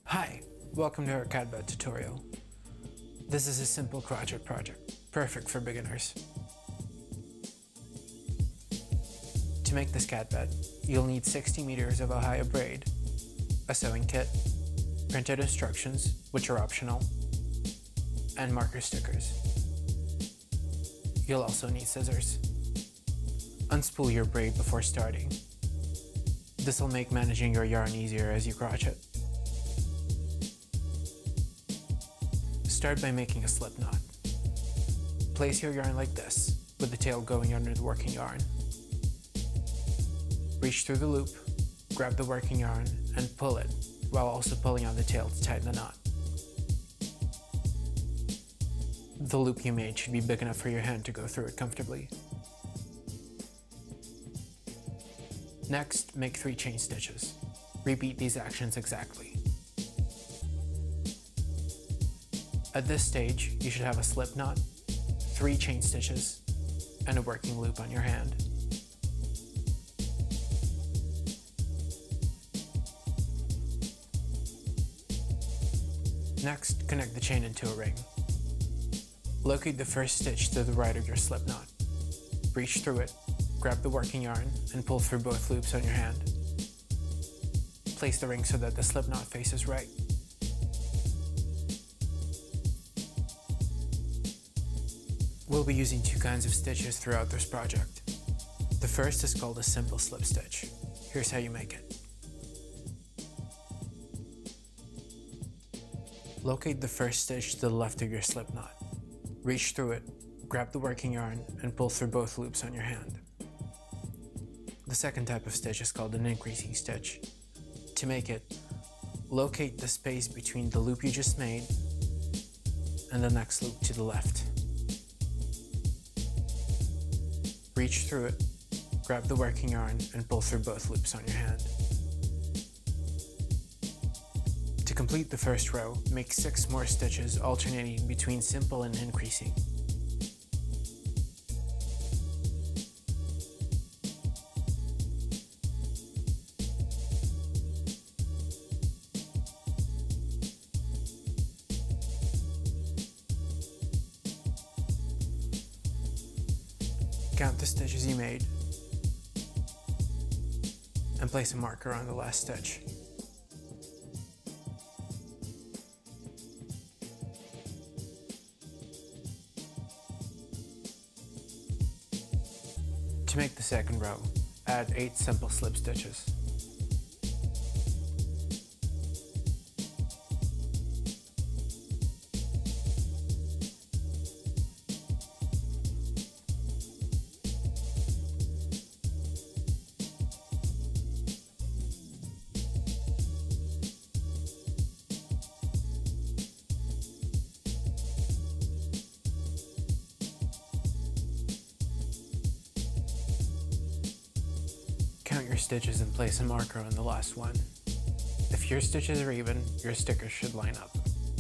Hi, welcome to our CADbot tutorial. This is a simple crochet project, perfect for beginners. To make this CADbot, you'll need 60 meters of Ohio braid, a sewing kit, printed instructions, which are optional, and marker stickers. You'll also need scissors. Unspool your braid before starting. This will make managing your yarn easier as you crochet. Start by making a slip knot. Place your yarn like this, with the tail going under the working yarn. Reach through the loop, grab the working yarn, and pull it, while also pulling on the tail to tighten the knot. The loop you made should be big enough for your hand to go through it comfortably. Next, make 3 chain stitches. Repeat these actions exactly. At this stage, you should have a slip knot, 3 chain stitches, and a working loop on your hand. Next, connect the chain into a ring. Locate the first stitch to the right of your slip knot. Reach through it, grab the working yarn, and pull through both loops on your hand. Place the ring so that the slip knot faces right. We'll be using 2 kinds of stitches throughout this project. The first is called a simple slip stitch. Here's how you make it. Locate the first stitch to the left of your slip knot. Reach through it, grab the working yarn, and pull through both loops on your hand. The second type of stitch is called an increasing stitch. To make it, locate the space between the loop you just made and the next loop to the left. Reach through it, grab the working yarn, and pull through both loops on your hand. To complete the first row, make 6 more stitches alternating between simple and increasing. Count the stitches you made and place a marker on the last stitch. To make the second row, add 8 simple slip stitches. Count your stitches and place a marker on the last one. If your stitches are even, your stickers should line up.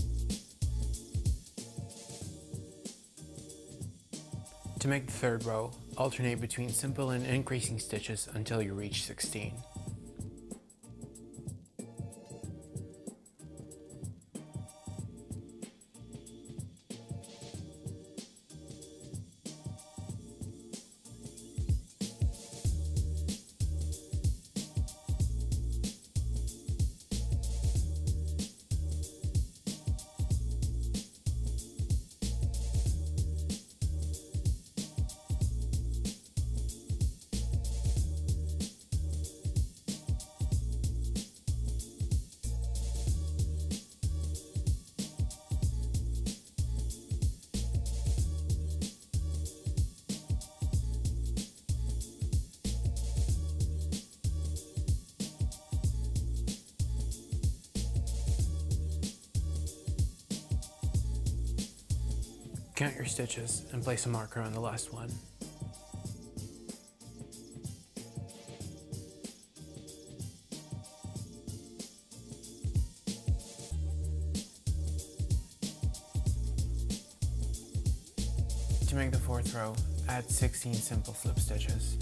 To make the third row, alternate between simple and increasing stitches until you reach 16. Count your stitches and place a marker on the last one. To make the fourth row, add 16 simple slip stitches.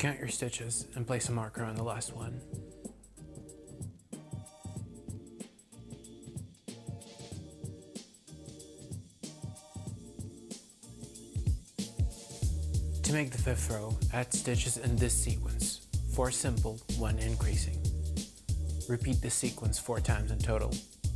Count your stitches and place a marker on the last one. To make the fifth row, add stitches in this sequence, 4 simple, 1 increasing. Repeat this sequence 4 times in total.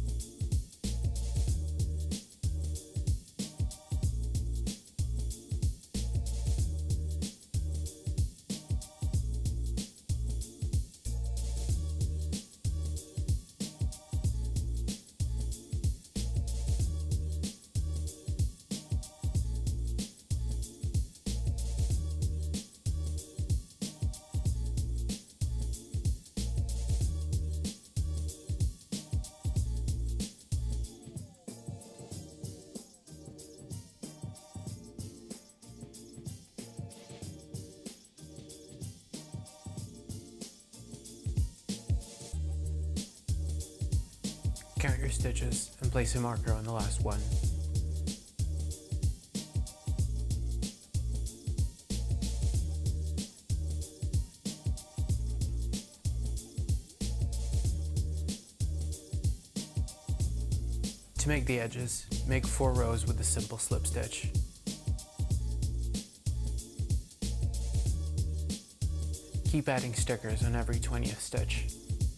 Count your stitches and place a marker on the last one. To make the edges, make 4 rows with a simple slip stitch. Keep adding stickers on every 20th stitch.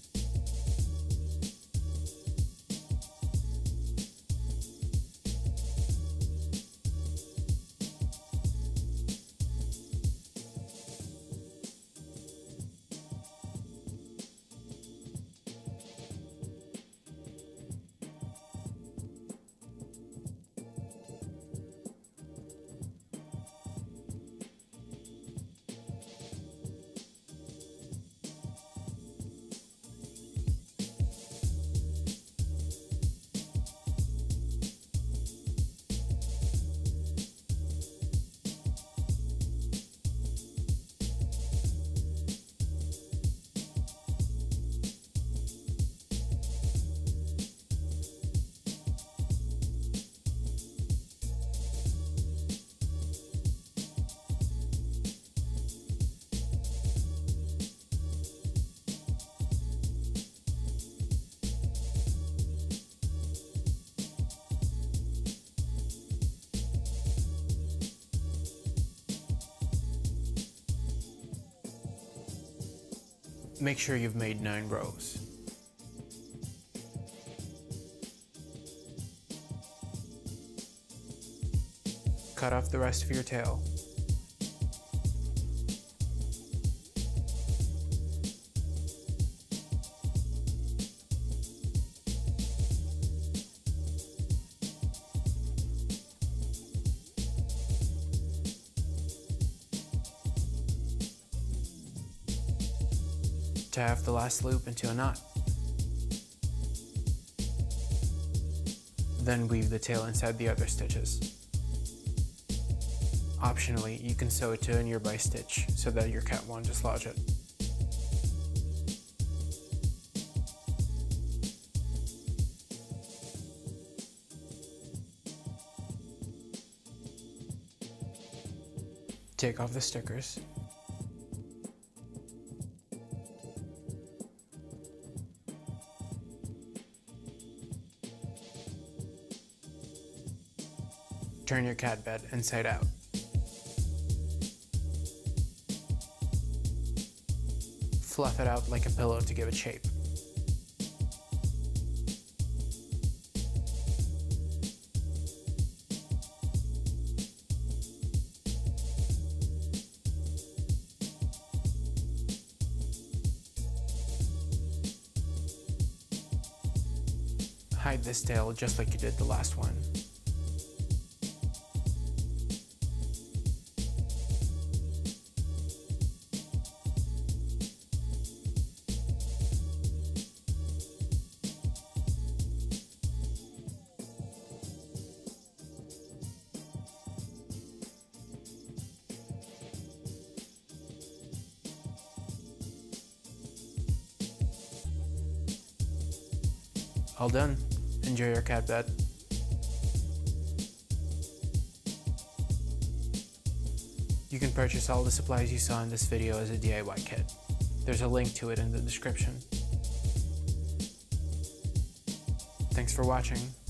Make sure you've made 9 rows. Cut off the rest of your tail. Tie off the last loop into a knot. Then weave the tail inside the other stitches. Optionally, you can sew it to a nearby stitch so that your cat won't dislodge it. Take off the stickers. Turn your cat bed inside out. Fluff it out like a pillow to give it shape. Hide this tail just like you did the last one. All done. Enjoy your cat bed. You can purchase all the supplies you saw in this video as a DIY kit. There's a link to it in the description. Thanks for watching.